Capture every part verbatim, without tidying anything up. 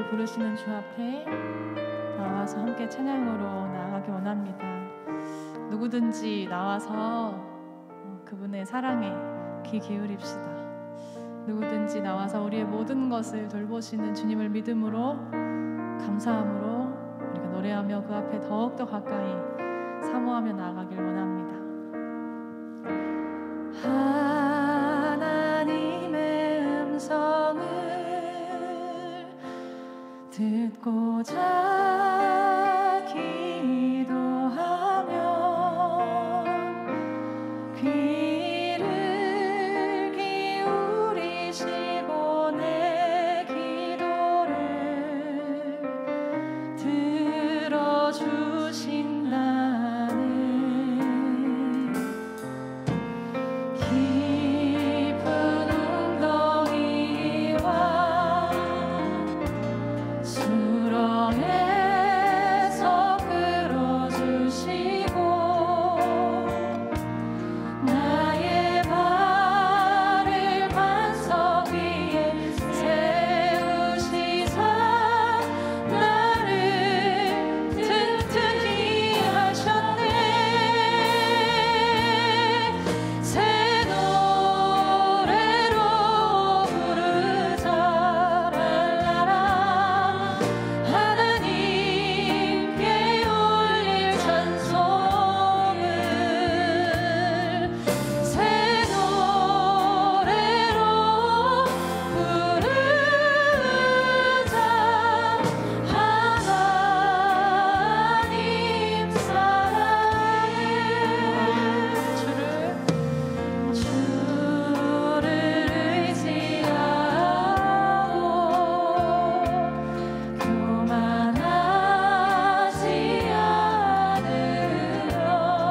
부르시는 주 앞에 나와서 함께 찬양으로 나아가기 원합니다. 누구든지 나와서 그분의 사랑에 귀 기울입시다. 누구든지 나와서 우리의 모든 것을 돌보시는 주님을 믿음으로, 감사함으로 우리가 노래하며 그 앞에 더욱더 가까이 사모하며 나아가길 원합니다. 하나님의 음성을 듣고자 기도하며 귀를 기울이시고 내 기도를 들어주신다네. 깊은 웅덩이와 수렁에서 끌어주시고 나의 발을 반석 위에 세우시사 나를 튼튼히 하셨네. 새 노래로 부르자 랄라라. 하나님께 올릴 찬송을 새 노래로 부르자. 하나님 사랑해. 주를 주를 의지하고 교만하지 않으려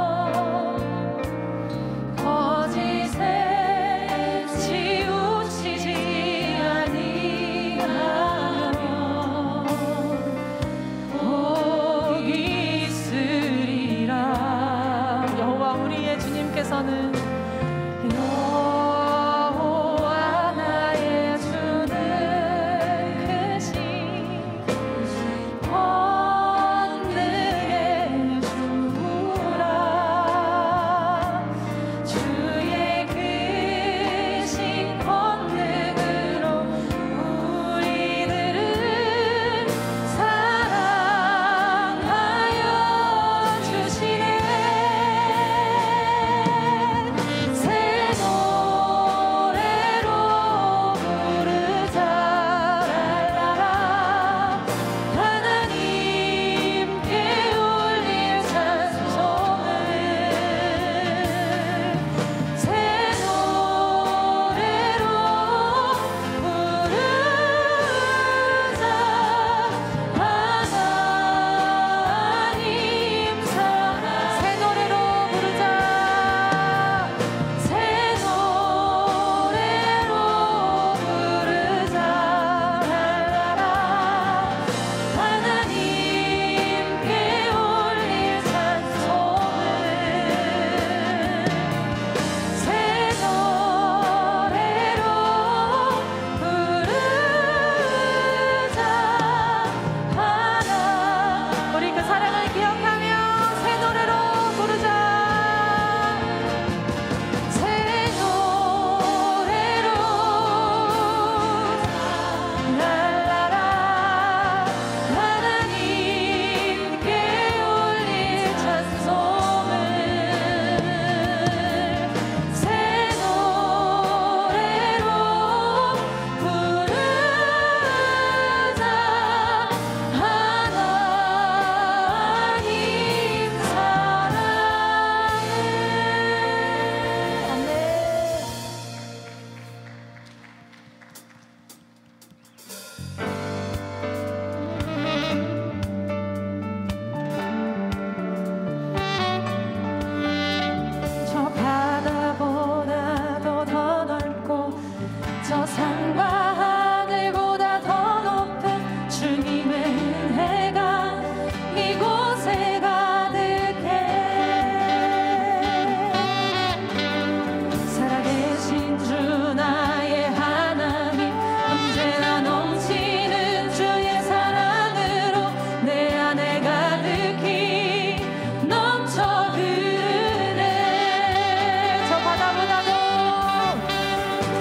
거짓에 치우치지 아니하며 복 있으리라. 여호와 우리의 주님께서는 여호와 나의 주는 크신 권능의 주라. 주의 크신 권능으로 우리들을 사랑하여 주시네. 새 노래로 부르자 랄라라. 하나님께 올릴 찬송을 새 노래로 부르자. 하나님 사랑 새 노래로 부르자. 새 노래로 부르자 랄라라. 하나님께 올릴 찬송을 새 노래로 부르자. 하나 우리 그 사랑을 기억하며 새 노래로 부르자. 새 노래로 랄라라. 하나님께 올릴 찬송을 새 노래로 부르자. 하나님 사랑해. 아멘. 저 바다보다도 더 넓고 저 산과 하늘보다 더 높은 주님의 은혜가 이곳에 가득해. 살아계신 주 나의 하나님, 언제나 넘치는 주의 사랑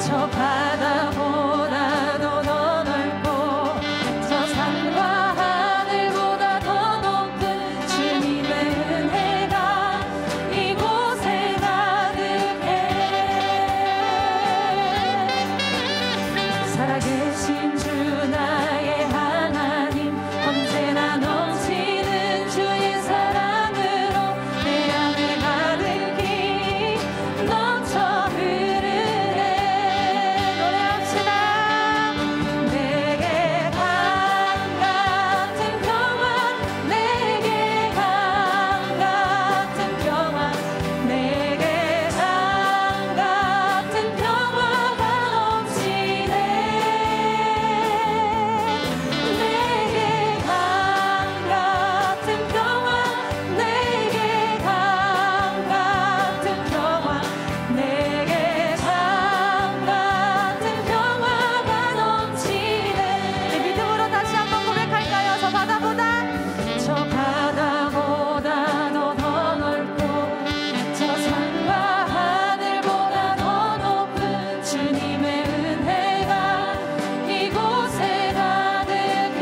저 바다보다도 더 넓고 저 산과 하늘보다 더 높은 주님의 은혜가 이곳에 가득해. 살아계신 주 나의 하나님, 언제나 넘치는 주의 사랑으로 내 안에 가득히 넘쳐 흐르네. 노래합시다. 내게 강 같은 평화, 내게 강 같은 평화, 내게 강 같은 평화가 넘치네. 내게 강 같은 평화, 내게 강 같은 평화, 내게 강 같은 평화가 넘치네. 네, 믿음으로 다시 한번 고백할까요? 저 바다보다 저 바다보다도 더 넓고 저 산과 하늘보다 더 높은 주님의 은혜가 이곳에 가득해.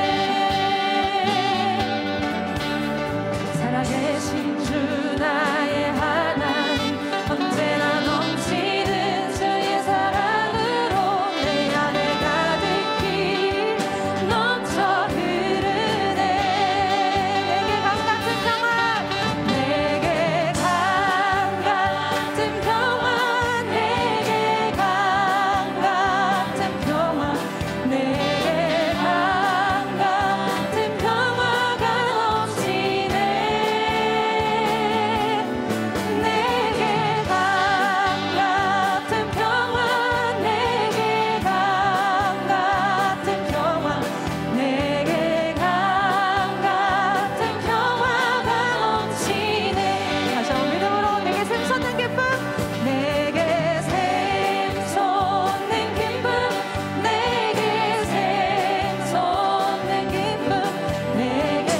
살아계신 주 나의 하나님, 언제나 넘치는 주의 사랑으로 내 안에 가득히 넘쳐 흐르네. 내게 강 같은 평화, 내게 강 같은 평화, 내게 강 같은 평화, 내게 강 같은 평화가 넘치네. 내게 강 같은 평화, 내게 강 같은 평화, 내게 강 같은 평화가 넘치네. 다시 한번 믿음으로 내게 샘솟는 기쁨, 내게 샘솟는 기쁨, 내게 샘솟는 기쁨, 내게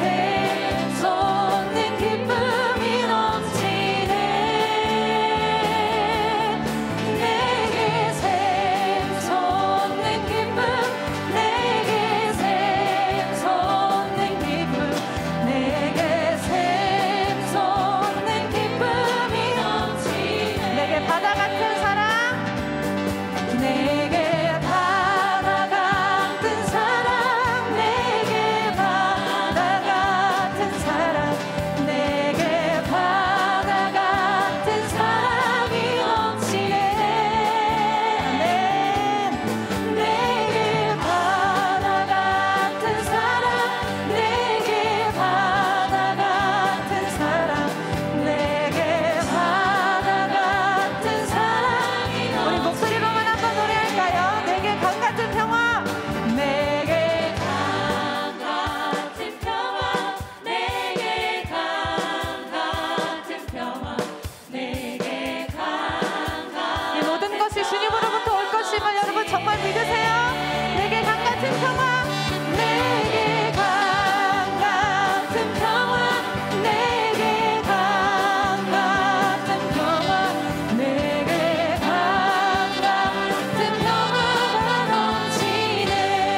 샘솟는 기쁨이 넘치네. 내게 샘솟는 기쁨, 내게 샘솟는 기쁨, 내게 샘솟는 기쁨이 넘치네. 내게 바다 같은 사랑, 내게 바다 같은 사랑, 내게 바다 같은 사랑, 내게 바다 같은 사랑이 넘치네. 내게 바다 같은 사랑, 내게 바다 같은 사랑, 내게 바다 같은 사랑이 넘치네. 우리 목소리로만 한번 노래할까요? 내게 강 같은 평화, 내게 강 같은 평화, 내게 강 같은 평화, 내게 강 같은. 이 모든 것이 주님으로부터 올 것임을 여러분 정말 믿으세요? 내게 강 같은 평화, 내게 강 같은 평화, 내게 강 같은 평화, 내게 강 같은 평화가 넘치네.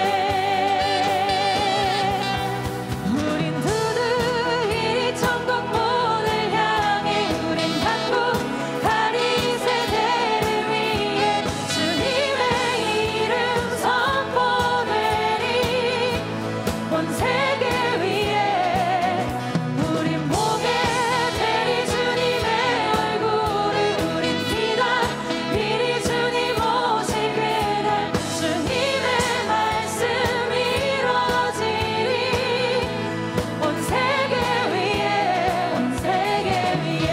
우린 두드리 천국 문을 향해, 우린 한국 다리 세대를 위해 주님의 이름 선포되리. 온 세계 위에 우린 보게 되리 주님의 얼굴을. 우린 기다리리 주님 오실 그날, 주님의 말씀 이루어지리. 온 세계 위에, 온 세계 위에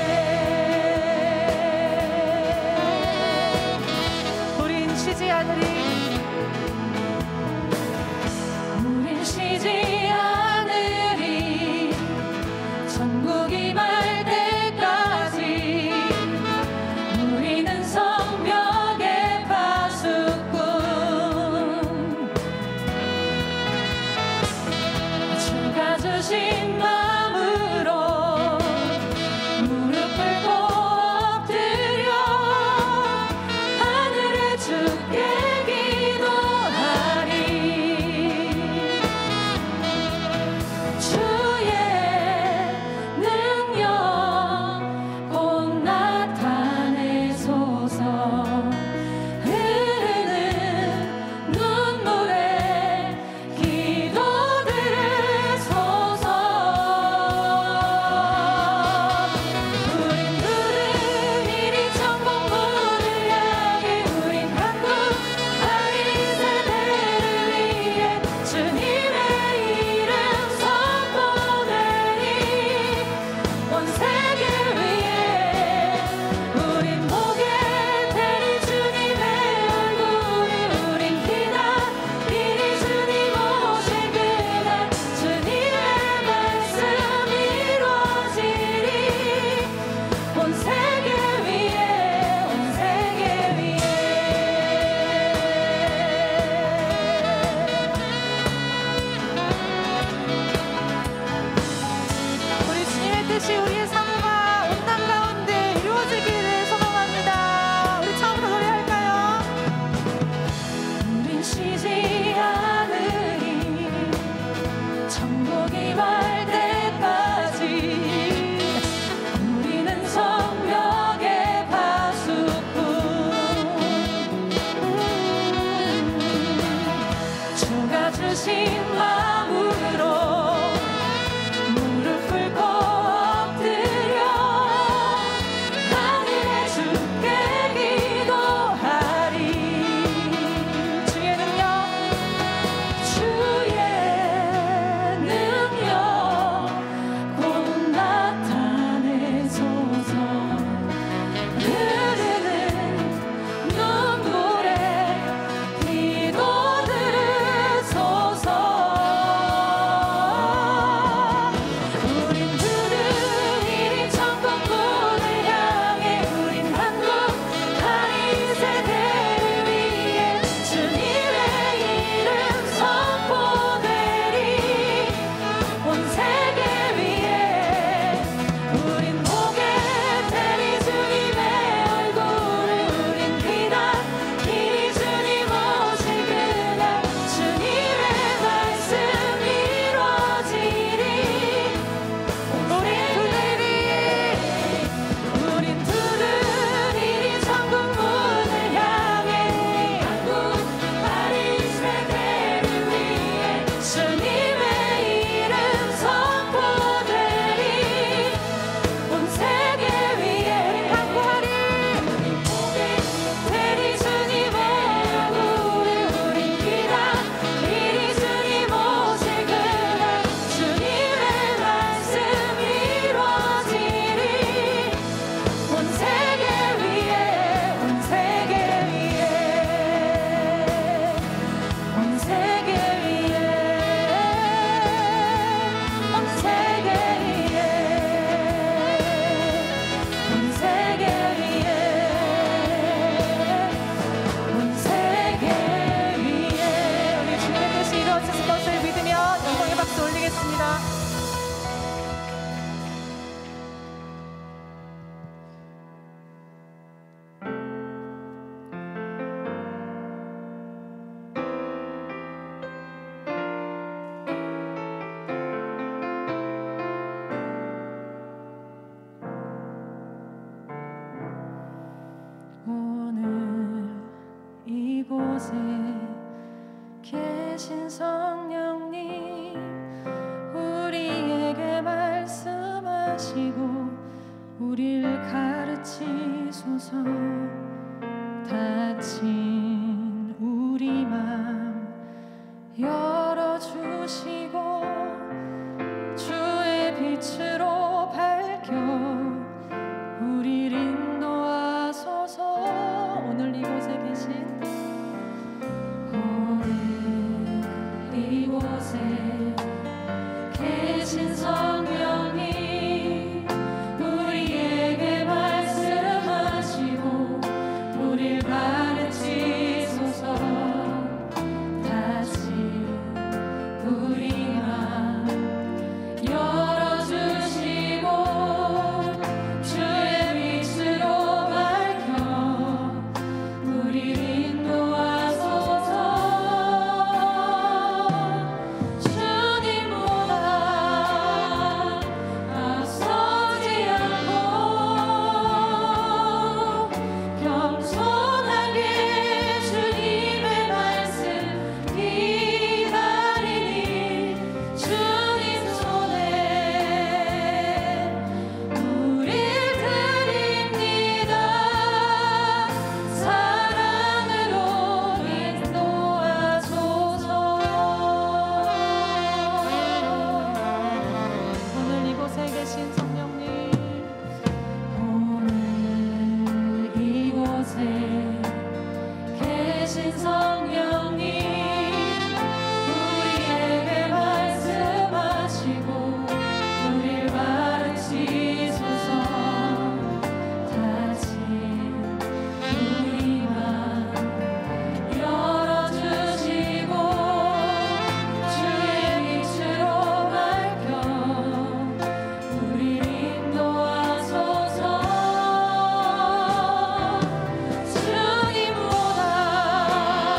우린 쉬지 않으리. 우린 쉬지 않으리. 천국이 말 때까지 우리는 성벽의 파수꾼. 주가 주신 마음으로 무릎 꿇고 엎드려 하늘을 이곳에 계신 성령님, 우리에게 말씀하시고 우리를 가르치소서. 닫힌 우리 맘 열어주시고 주의 빛으로 밝혀 우리를 인도하소서. 오늘 이곳에 계신 오늘 이곳에 계신 성령님, 우리에게 말씀하시고 우리를 가르치소서. 다시 우리 맘 열어주시고 주의 빛으로 밝혀 우리를 인도하소서. 주님보다 앞서지 않고 겸손하게 주님의 말씀 기다리니 주님 손에 우릴 드립니다. 사랑으로 인도하소서. 오늘 이곳에 계신 성령님, 오늘 이곳에 계신 성령님, 우리에게 말씀하시고 우리를 가르치소서. 다시 우리 맘 열어주시고 주의 빛으로 밝혀 우리를 인도하소서. 주님보다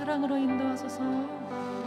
사랑으로 인도하소서.